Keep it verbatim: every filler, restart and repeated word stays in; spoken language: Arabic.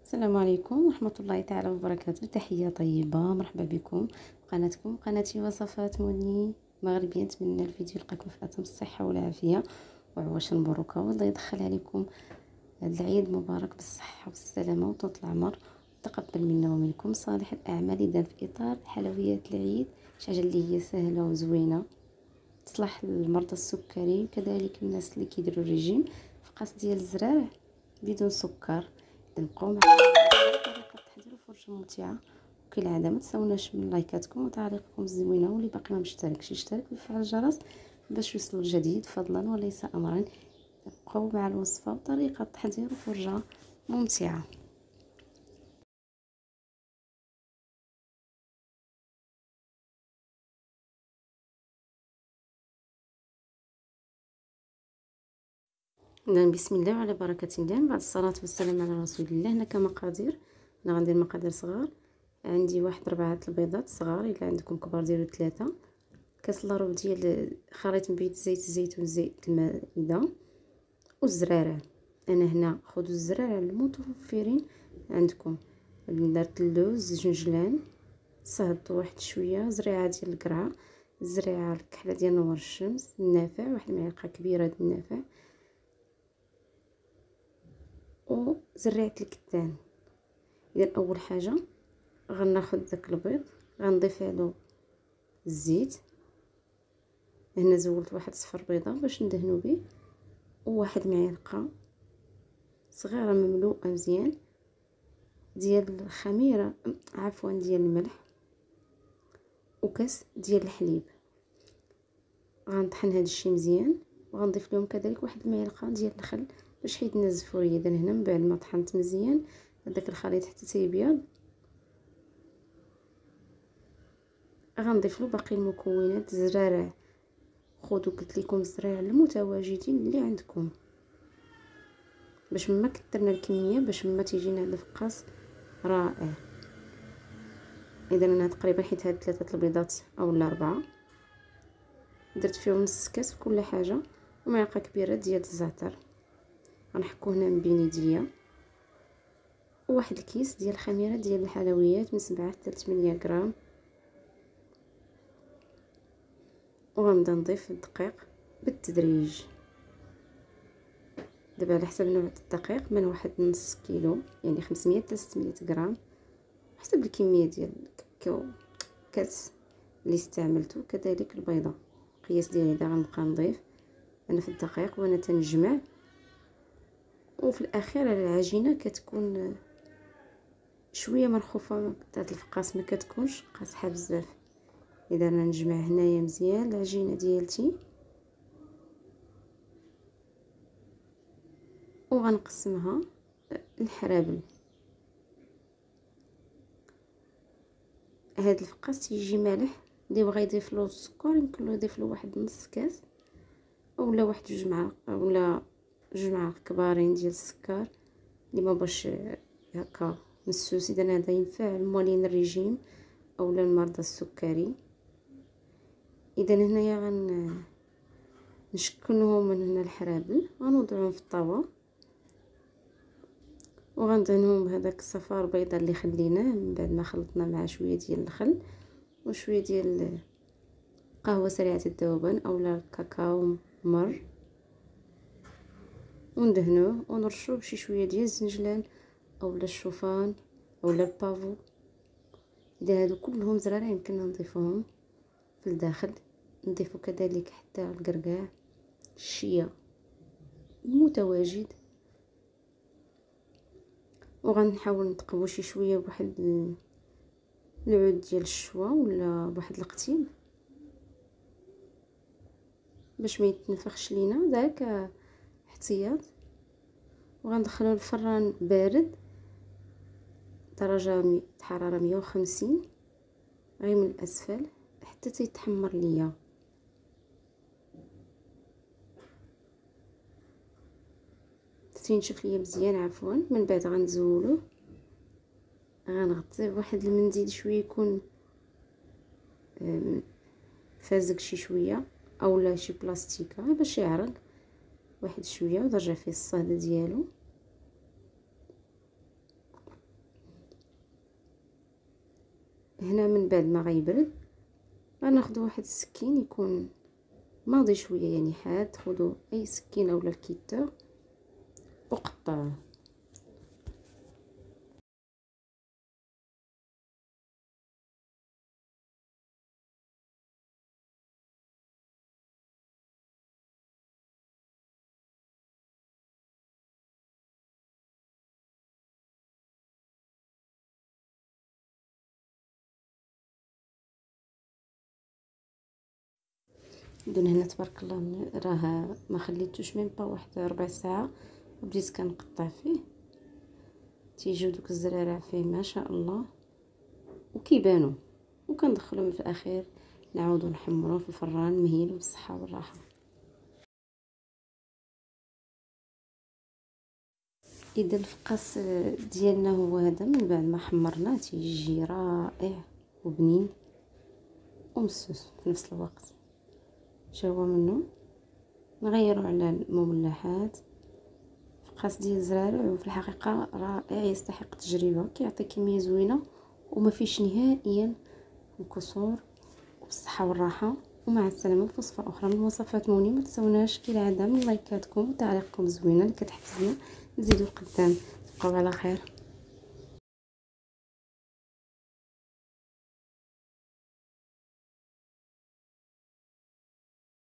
السلام عليكم ورحمة الله تعالى وبركاته. تحية طيبة، مرحبا بكم قناتكم قناتي وصفات موني مغربية. نتمنى الفيديو يلقاكم في أتم الصحة والعافية وعواش المبروكة، والله يدخل عليكم هذا العيد مبارك بالصحة والسلامة وطول العمر. تقبل منا ومنكم صالح الأعمال. إذا في إطار حلويات العيد شي حاجة اللي هي سهلة وزوينة تصلح للمرضى السكري وكذلك الناس اللي كيديروا الرجيم في قاص ديال الزرع بدون سكر. نبقاو مع طريقه التحضير وفرشه ممتعه، وكالعاده ما تنساوناش من لايكاتكم وتعليقكم الزوينه، واللي باقي ما مشتركش يشترك ويفعل الجرس باش يوصلوا الجديد فضلا وليس امرا. نبقاو مع الوصفه وطريقه التحضير وفرجه ممتعه. إذن بسم الله وعلى بركة الله، بعد الصلاة والسلام على رسول الله. هنا كمقادير انا غندير مقادير صغار. عندي واحد ربعة البيضات صغار، الا عندكم كبار ديروا ثلاثة. كاس الا ربع ديال خليط من بيض زيت الزيتون زيت المائده والزرارع. انا هنا خذوا الزرارع المتوفرين عندكم. درت اللوز، جنجلان، صهدت واحد شويه، زريعه ديال القرعه، زريعه الكحله ديال نور الشمس، النافع واحد المعلقه كبيره ديال النافع، وزريعه الكتان. اذا اول حاجه غناخذ داك البيض غنضيف له الزيت. هنا زولت واحد صفر بيضه باش ندهنو به، وواحد معلقه صغيره مملوءه مزيان ديال الخميره عفوا ديال الملح، وكاس ديال الحليب. غنطحن هذا الشيء مزيان، وغنضيف لهم كذلك واحد المعلقه ديال الخل باش حيد النزفوريه. اذا هنا من بعد ما طحنت مزيان هذاك الخليط حتى تيبيض، غنضيف له باقي المكونات. الزرارع خذوا قلت لكم الزرارع المتواجدين اللي عندكم باش ما كثرنا الكميه، باش ما تيجينا هذا الفقاص رائع. اذا انا تقريبا حيت هاد ثلاثه البيضات او لا اربعه، درت فيهم نص كاس في كل حاجه، ومعلقه كبيره ديال الزعتر غنحكو هنا من بين يديا، وواحد الكيس ديال الخميره ديال الحلويات من سبعة حتى ثمانية غرام. وغنبدا نضيف الدقيق بالتدريج. دابا على حسب نوع الدقيق، من واحد نص كيلو يعني خمسمية حتى ستمية غرام حسب الكميه ديال الكاكاو كاس اللي استعملته. كذلك البيضه القياس ديالي دا غنبقى نضيف انا في الدقيق وانا تنجمع. وفي الاخير على العجينه كتكون شويه مرخوفه، هاد الفقاس ما كتكونش قاصحه بزاف. اذا انا نجمع هنايا مزيان العجينه ديالتي، وغنقسمها الحرابل. هاد الفقاس تيجي مالح، اللي بغى يضيف له السكر يمكن له يضيف له واحد نص كاس اولا واحد جوج معالق اولا جوج معالق كبارين ديال السكر اللي ما باش هكا مسوس. اذا هذا ينفع لموالين الرجيم اولا المرضى السكري. اذا هنايا غن نشكلهم من هنا الحرابل، غنوضعهم في الطاوه وغندهنهم بهذاك الصفار البيضاء اللي خليناه من بعد ما خلطنا مع شويه ديال الخل وشويه ديال قهوه سريعه الذوبان اولا كاكاو مر، وندهنوه ونرشوه بشي شويه ديال الزنجلان اولا الشوفان اولا البافو. اذا هادو كلهم زرارع يمكن نضيفوهم في الداخل. نضيفو كذلك حتى القرقاع الشيا المتواجد، وغنحاول نتقبو شي شويه بواحد العود ديال الشوا ولا بواحد القتيل باش ما يتنفخش لينا داك احتياط. وغندخلو الفران بارد درجه حراره مية وخمسين غير من الاسفل حتى تيتحمر ليا. تينشف ليا مزيان عفوا. من بعد غنزولوه، غنغطيه بواحد المنديل شويه يكون فازق شي شويه اولا شي بلاستيكه باش يعرق واحد شويه، ودرجه فيه الصهد ديالو. هنا من بعد ما غيبرد غناخدو واحد السكين يكون ماضي شويه يعني حاد، خذوا اي سكينه ولا الكيتو وقطعوه. بدون هنا تبارك الله من راه ما خليتوش ميم با واحد ربع ساعه وبديت كنقطع فيه، تيجيو دوك الزرارع فيه ما شاء الله وكيبانوا، وكندخلهم في الاخير نعاودو نحمروه في الفران مهيل بالصحه والراحه. اذا الفقاس ديالنا هو هذا، من بعد ما حمرناه تيجي رائع وبنين ومسوس في نفس الوقت. شهوه منه نغيروا على المملحات. فقاس ديال الزرارع وفي الحقيقه رائع يستحق التجربه، كيعطي كميه زوينه وما فيش نهائيا الكسور، وبالصحه والراحه. ومع السلامه في وصفه اخرى من وصفات موني. ما تنسوناش كالعاده من لايكاتكم وتعليقكم الزوينه اللي كتحفزنا نزيدو قدام. تبقاو على خير.